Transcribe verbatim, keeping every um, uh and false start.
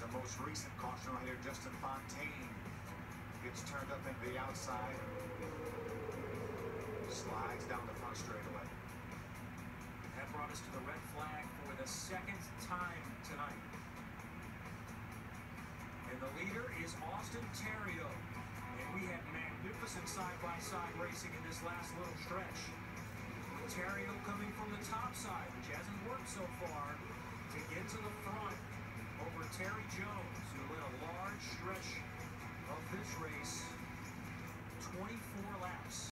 the most recent caution right here, Justin Fontaine gets turned up into the outside, slides down the front straightaway. That brought us to the red flag for the second time tonight. And the leader is Austin Theriault. And we have magnificent side-by-side racing in this last little stretch. With Theriault coming from the top side, which hasn't worked so far, to get to the front over Terry Jones, who led a large stretch of this race, twenty-four laps.